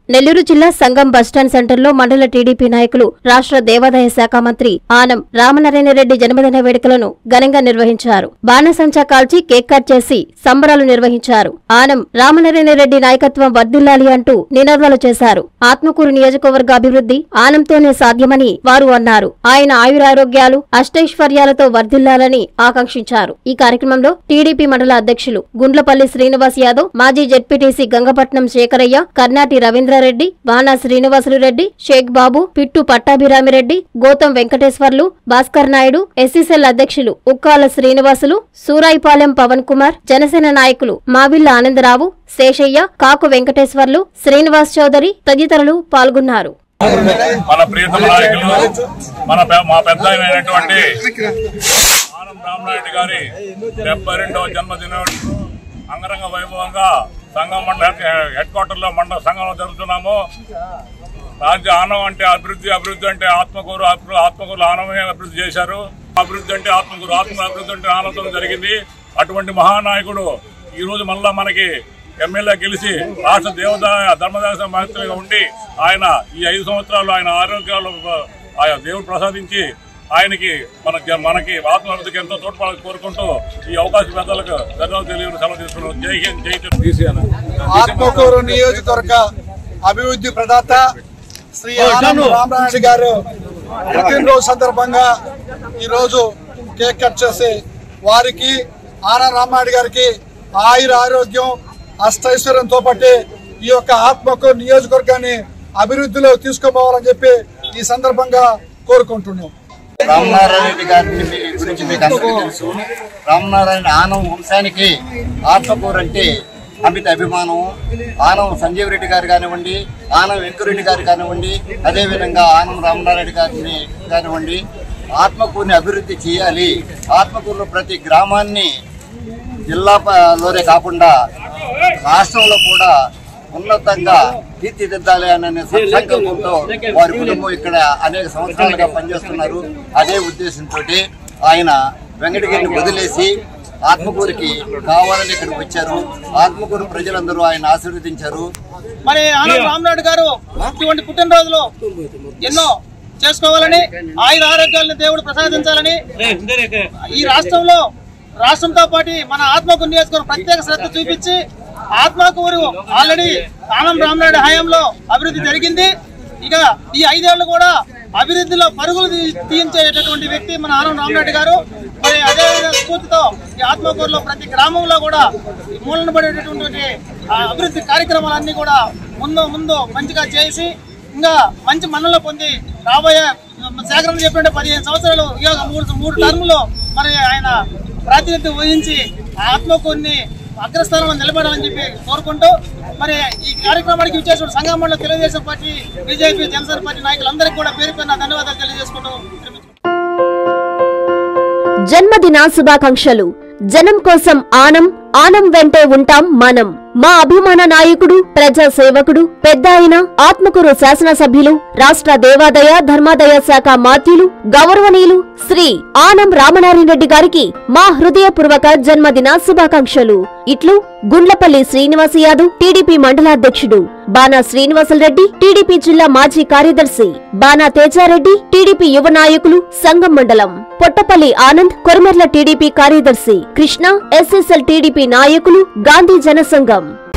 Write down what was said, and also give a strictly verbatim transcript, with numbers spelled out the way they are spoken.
నెల్లూరు జిల్లా సంగం బస్టాండ్ సెంటర్లో మండల టీడీపీ నాయకులు రాష్ట్ర దేవాదాయ శాఖ మంత్రి ఆనం రామనారాయణ రెడ్డి జన్మదిన వేడుకలను ఘనంగా నిర్వహించారు. బాణసంచా కాల్చి కేక్ కట్ చేసి సంబరాలు నిర్వహించారు. ఆనం రామనారాయణ రెడ్డి నాయకత్వం వర్ధిల్లాలి అంటూ నినాదాలు చేశారు. ఆత్మకూరు నియోజకవర్గ అభివృద్ధి ఆనంతోనే సాధ్యమని వారు అన్నారు. ఆయన ఆయురారోగ్యాలు అష్టైశ్వర్యాలతో వర్ధిల్లాలని ఆకాంక్షించారు. ఈ కార్యక్రమంలో టీడీపీ మండల అధ్యక్షులు గుండ్లపల్లి శ్రీనివాస్ యాదవ్, మాజీ జెడ్పీటీసీ గంగపట్నం శేఖరయ్య, కర్నాటి రవీంద్రారెడ్డి, వానా శ్రీనివాసులు రెడ్డి, షేక్ బాబు, పిట్టు పట్టాభిరామిరెడ్డి, గౌతమ్ వెంకటేశ్వర్లు, భాస్కర్ నాయుడు, ఎస్సీసెల్ అధ్యక్షులు ఉక్కాల శ్రీనివాసులు, సూరాయిపాలెం పవన్ కుమార్, జనసేన నాయకులు మావిళ్ల ఆనందరావు, శేషయ్య, కాకు వెంకటేశ్వర్లు, శ్రీనివాస్ చౌదరి తదితరులు పాల్గొన్నారు. మన ప్రియతమ నాయకులు మన మా పెద్ద అయినటువంటి ఆనం రామనాయుడు గారి డెబ్బై రెండవ జన్మదినం అంగరంగ వైభవంగా సంఘం మండల హెడ్ క్వార్టర్ లో మండల సంఘంలో జరుగుతున్నాము. రాజ్య ఆనం అంటే అభివృద్ధి, అభివృద్ధి అంటే ఆత్మకూరు, ఆత్మకూరు ఆనమే అభివృద్ధి చేశారు. అభివృద్ధి అంటే ఆత్మకూరు, ఆత్మ అభివృద్ధి అంటే ఆనందం జరిగింది. అటువంటి మహానాయకుడు ఈ రోజు మళ్ళా మనకి ఎమ్మెల్యే గెలిచి రాష్ట్ర దేవదాయ ధర్మదాయ మంత్రిగా ఉండి ఆయన ఈ ఐదు సంవత్సరాలు ఆయన ఆరోగ్యాలు ఆయన దేవుడు ప్రసాదించి ఆయనకి మన మనకి ఆత్మహత్యకి ఎంతో తోడ్పడాలని కోరుకుంటూ ఈ అవకాశం పెద్దలకు ధన్యవాదాలు తెలియని సెలవు తీసుకున్నాం. జై హింద్, జై తెలుగు. ఆత్మకూరు నియోజకవర్గ అభివృద్ధి ప్రదాత శ్రీ ఆనం రామనాయుడు గారు పుట్టినరోజు సందర్భంగా ఈరోజు కేక్ కట్ చేసి వారికి ఆనం రామనాయుడు గారికి ఆయుర ఆరోగ్యం అష్టైశ్వర్యంతో పాటు ఈ యొక్క ఆత్మకూరు నియోజకవర్గాన్ని అభివృద్ధిలో తీసుకుపోవాలని చెప్పి ఈ సందర్భంగా కోరుకుంటున్నాం. రామనారాయణ రెడ్డి గారిని గురించి మీకు అందరికీ తెలుసు. రామనారాయణ ఆనం వంశానికి ఆత్మకూరు అంటే అమిత అభిమానం. ఆనం సంజీవ్ రెడ్డి గారు కానివ్వండి, ఆనం వెంకరెడ్డి గారు కానివ్వండి, అదేవిధంగా ఆనం రామనారాయణ గారిని కానివ్వండి, ఆత్మకూరుని అభివృద్ధి చేయాలి. ఆత్మకూరులో ప్రతి గ్రామాన్ని జిల్లాలోనే కాకుండా రాష్ట్రంలో కూడా ఉన్నతంగా తీర్చిదిద్దాలి అనే సంకల్పంతో వారి కుటుంబం ఇక్కడ అనేక సంవత్సరాలుగా పనిచేస్తున్నారు. అదే ఉద్దేశంతో ఆయన వెంకటగిరిని వదిలేసి ఆత్మకూరికి కావాలని ఇక్కడికి వచ్చారు. ఆత్మకూరు ప్రజలందరూ ఆయన ఆశీర్వదించారు. మరి ఆనం రామనాయుడు గారు ఇటువంటి పుట్టినరోజులు ఎన్నో చేసుకోవాలని, ఆయుర ఆరోగ్యాలను దేవుడు ప్రసాదించాలని ఈ రాష్ట్రంలో రాష్ట్రంతో పాటు మన ఆత్మకూరు నియోజకవర్గం ప్రత్యేక శ్రద్ధ చూపించి ఆత్మకూరు ఆల్రెడీ ఆనం రామనాయుడు హయాంలో అభివృద్ధి జరిగింది. ఇక ఈ ఐదేళ్లు కూడా అభివృద్ధిలో పరుగులు తీయించేటటువంటి వ్యక్తి మన ఆనం రామనాయుడు గారు. మరి అదే స్ఫూర్తితో ఈ ఆత్మకూరులో ప్రతి గ్రామంలో కూడా మూలన పడేటటువంటి అభివృద్ధి కార్యక్రమాలన్నీ కూడా ముందు ముందు మంచిగా చేసి ఇంకా మంచి మన్నలు పొంది రాబోయే సేకరణ చెప్పినట్టు పదిహేను సంవత్సరాలు మూడు మూడు టర్ములో మరి ఆయన ప్రాతినిధ్యం వహించి ఆత్మకూరుని అగ్రస్థానంలో నిలబడాలని చెప్పి కోరుకుంటూ మరి ఈ కార్యక్రమానికి విచ్చేసిన సంఘం మండలి Telugu Desam party, BJP, Janasena party నాయకులందరికీ కూడా పేరు పేరున ధన్యవాదాలు తెలియజేసుకుంటూ జన్మదిన శుభాకాంక్షలు. జనం కోసం ఆనం, ఆనం వెంటే ఉంటాం మనం. మా అభిమాన నాయకుడు, ప్రజా సేవకుడు, పెద్ద ఆయన ఆత్మకూరు శాసనసభ్యులు, రాష్ట్ర దేవాదాయ ధర్మాదాయ శాఖ మాత్యులు, గౌరవనీయులు శ్రీ ఆనం రామనారాయణ రెడ్డి గారికి మా హృదయపూర్వక జన్మదిన శుభాకాంక్షలు. ఇట్లు గుండ్లపల్లి శ్రీనివాస్ యాదవ్, టీడీపీ మండలాధ్యక్షుడు, బానా శ్రీనివాసులరెడ్డి, టీడీపీ జిల్లా మాజీ కార్యదర్శి, బానా తేజారెడ్డి, టీడీపీ యువ నాయకులు, సంగం మండలం, పొట్టపల్లి ఆనంద్, కొరమెర్ల టీడీపీ కార్యదర్శి, కృష్ణ, ఎస్ఎస్ఎల్ టీడీపీ నాయకులు, గాంధీ జనసంఘం.